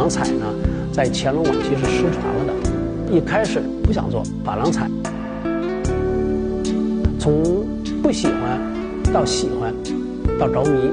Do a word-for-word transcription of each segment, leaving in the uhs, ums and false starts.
廊彩呢，在乾隆晚期是失传了的。一开始不想做珐琅彩，从不喜欢到喜欢，到着迷。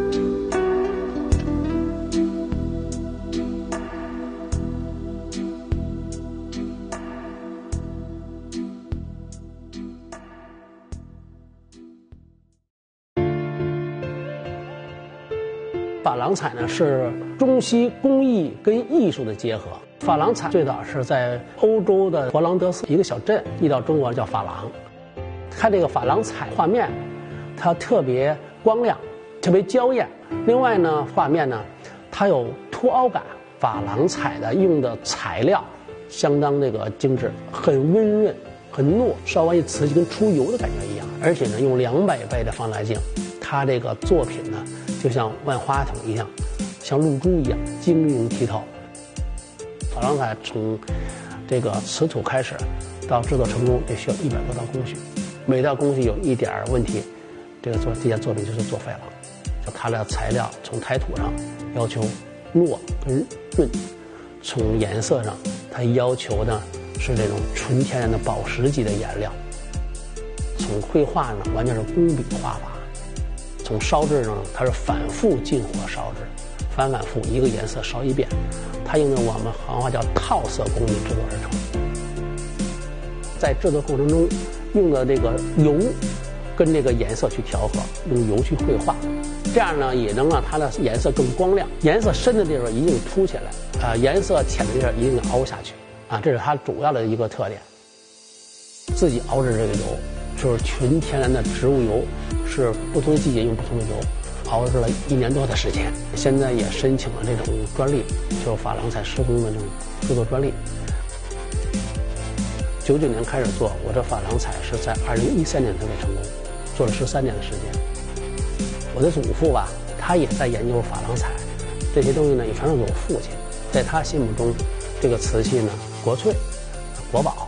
珐琅彩呢是中西工艺跟艺术的结合。珐琅彩最早是在欧洲的佛朗德斯一个小镇，译到中国叫珐琅。看这个珐琅彩画面，它特别光亮，特别娇艳。另外呢，画面呢，它有凸凹感。珐琅彩的用的材料相当那个精致，很温润，很糯，烧完一瓷器跟出油的感觉一样。而且呢，用两百倍的放大镜，它这个作品呢，就像万花筒一样，像露珠一样晶莹剔透。珐琅彩从这个瓷土开始到制作成功，就需要一百多道工序，每道工序有一点问题，这个做这件作品就是作废了。就它的材料从胎土上要求糯跟润，从颜色上它要求呢是这种纯天然的宝石级的颜料，从绘画呢完全是工笔画法，从烧制上它是反复进火烧制，反反复一个颜色烧一遍，它用的我们行话叫套色工艺制作而成。在制作过程中用的这个油跟这个颜色去调和，用油去绘画，这样呢也能让它的颜色更光亮，颜色深的地方一定凸起来，啊、呃，颜色浅的地方一定凹下去，啊，这是它主要的一个特点。自己熬制这个油就是纯天然的植物油，是不同的季节用不同的油，熬制了一年多的时间。现在也申请了这种专利，就是珐琅彩施工的这种制作专利。九九年开始做，我这珐琅彩是在二零一三年才会成功，做了十三年的时间。我的祖父吧，他也在研究珐琅彩，这些东西呢也传授给我父亲，在他心目中，这个瓷器呢国粹、国宝。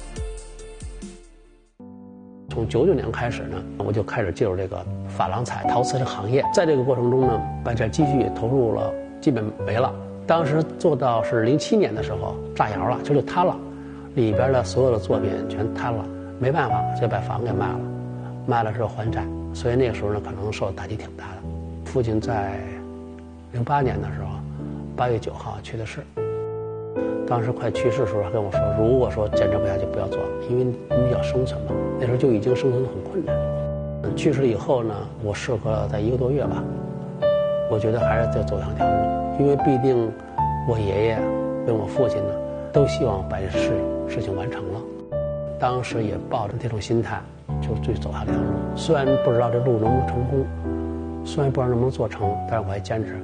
从九九年开始呢，我就开始进入这个珐琅彩陶瓷的行业，在这个过程中呢，把这积蓄也投入了，基本没了。当时做到是零七年的时候炸窑了，就是瘫了，里边的所有的作品全瘫了，没办法就把房给卖了，卖了之后还债，所以那个时候呢可能受打击挺大的。父亲在零八年的时候，八月九号去的世。当时快去世的时候，还跟我说，如果说坚持不下去，不要做了，因为你要生存嘛。那时候就已经生存得很困难。去世了以后呢，我适合了在一个多月吧，我觉得还是得走上条路，因为毕竟我爷爷跟我父亲呢，都希望把这事事情完成了。当时也抱着这种心态，就去走下这条路。虽然不知道这路能不能成功，虽然不知道能不能做成，但是我还坚持。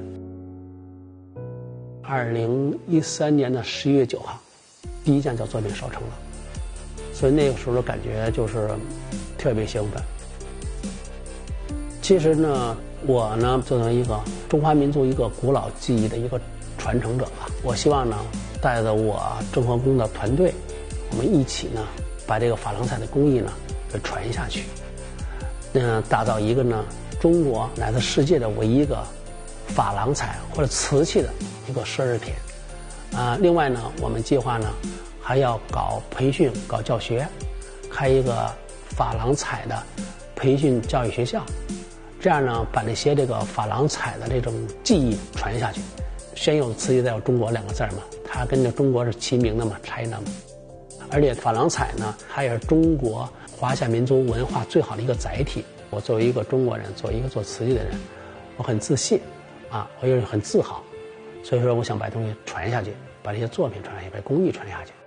二零一三年的十一月九号，第一件小作品烧成了，所以那个时候的感觉就是特别兴奋。其实呢，我呢作为一个中华民族一个古老技艺的一个传承者吧，我希望呢带着我郑和宫的团队，我们一起呢把这个珐琅彩的工艺呢给传下去，嗯，打造一个呢中国乃至世界的唯一一个珐琅彩或者瓷器的一个奢侈品，啊、呃，另外呢，我们计划呢还要搞培训、搞教学，开一个珐琅彩的培训教育学校，这样呢，把这些这个珐琅彩的这种技艺传下去。先有瓷器，再有中国两个字嘛，它跟这中国是齐名的嘛 ，China 嘛。而且珐琅彩呢，它也是中国华夏民族文化最好的一个载体。我作为一个中国人，作为一个做瓷器的人，我很自信。啊，我也很自豪，所以说我想把东西传下去，把这些作品传下去，把工艺传下去。